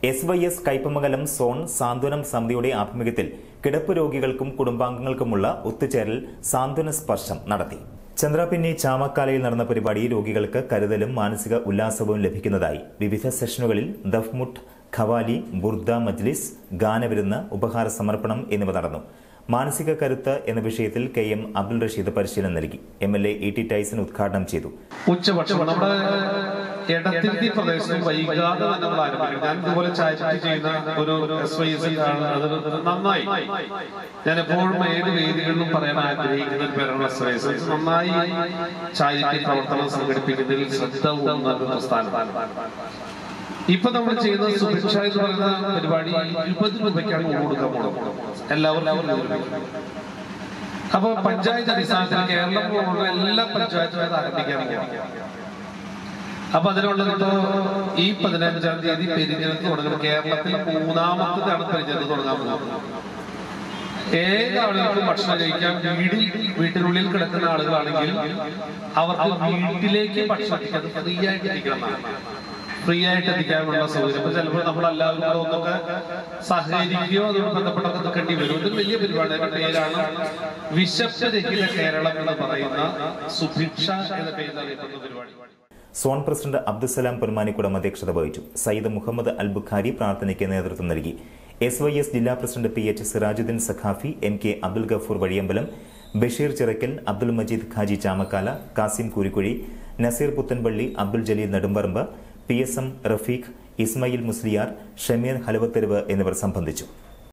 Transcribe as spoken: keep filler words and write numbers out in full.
S Y S Kaipamangalam zone സാന്ത്വനം സമിതിയുടെ ആഭിമുഖ്യത്തിൽ കിടപ്പ് രോഗികൾക്കും കുടുംബാംഗങ്ങൾക്കുമുള്ള ഒത്തുചേരൽ സാന്ത്വന സ്പർശം നടത്തി. ചന്ദ്രാപിന്നി ചാമക്കാലയിൽ നടന്ന പരിപാടി രോഗികൾക്ക് കരുതലും മാനസിക ഉല്ലാസവും ലഭിക്കുന്നതായി വിവിധ സെഷനുകളിൽ ദഫ്മുട്ട്, ഖവാലി, ബുർദ മജ്ലിസ്, ഗാനവിരുന്ന്, ഉപഹാര സമർപ്പണം എന്നിവ നടന്നു. മാനസിക കരുത്ത് എന്ന വിഷയത്തിൽ കെ എം അബ്ദുൾ റഷീദ് പരിശീലനം നൽകി. M L A E T Tyson ഉദ്ഘാടനം ചെയ്തു. ഉച്ചഭക്ഷണം നമ്മുടെ എടത്തിരുത്തി പ്രദേശം വൈകാതെ തന്നെ നമ്മൾ ആരംഭിക്കും. ഞാൻ ഇതുപോലെ ചാരിറ്റി ചെയ്യുന്ന ഒരു എസ് വൈ എസ് അത് നന്നായി, ഞാൻ എപ്പോഴും ഏത് വേദികളിലും പറയാൻ ആഗ്രഹിക്കുന്ന ഒരു പേരാണ് എസ് വൈ എസ്. നന്നായി ചാരിറ്റി പ്രവർത്തനം സംഘടിപ്പിക്കുന്നതിൽ ശ്രദ്ധ ഊന്നുന്ന പ്രസ്ഥാനം. ഇപ്പൊ നമ്മൾ ചെയ്യുന്ന സുഭിക്ഷ എന്ന് പറയുന്ന പരിപാടി ഇരുപത് രൂപയ്ക്കാണ് കൊടുക്കാൻ പോകുന്നത് എല്ലാവർക്കും. അപ്പൊ പഞ്ചായത്ത് അടിസ്ഥാനത്തിൽ കേരളം പോലുള്ള എല്ലാ പഞ്ചായത്തും അത് ആരംഭിക്കാൻ പോകും. അപ്പൊ അതിനുള്ളത് ഇപ്പോ ഈ പതിനഞ്ചാം തീയതി പെരിഞ്ഞനത്ത് തുടങ്ങുന്നത്. കേരളത്തിൽ മൂന്നാമത്തേതാണ് പെരിഞ്ഞനത്ത് തുടങ്ങാൻ പോകുന്നത്. ഏത് ആളുകൾക്കും ഭക്ഷണം കഴിക്കാൻ വീടിൽ വീട്ടിനുള്ളിൽ കിടക്കുന്ന ആളുകളാണെങ്കിൽ അവർക്ക് വീട്ടിലേക്ക് ഭക്ഷണം എത്തിക്കാൻ ഫ്രീ ആയിട്ട് എത്തിക്കണം. ഫ്രീ ആയിട്ട് എത്തിക്കാനുള്ള സൗകര്യം. അപ്പൊ ചിലപ്പോൾ നമ്മളെല്ലാവരും ഒന്നൊക്കെ സഹകരിക്കുകയോ അതുകൊണ്ട് ബന്ധപ്പെട്ടൊക്കെ നിൽക്കേണ്ടി വരും. ഇതൊരു വലിയ പരിപാടിയുടെ പേരാണ് വിശപ്പ് രഹിത കേരളം എന്ന് പറയുന്ന സുഭിക്ഷ എന്ന പേരിൽ അറിയപ്പെടുന്ന പരിപാടി. സോൺ പ്രസിഡന്റ് അബ്ദുസലാം പൊന്മാനിക്കുടം അധ്യക്ഷത വഹിച്ചു. സയ്യിദ് മുഹമ്മദ് അൽ ബുഖാരി പ്രാർത്ഥനയ്ക്ക് നേതൃത്വം നൽകി. എസ് വൈ എസ് ജില്ലാ president P H Sirajuddeen Saqafi, M K Abdul Gafoor Vazhiyambalam, Basheer Chirakkal, Abdul Majeed Khaji Chamakkala, Kasim Koorikkuzhi, Naseer Puthanpally, Abdul Jaleel Nedumparambu, P S M Rafeeq, Ismail Musliyar, Shameer Halavatheruvu എന്നിവർ സംബന്ധിച്ചു.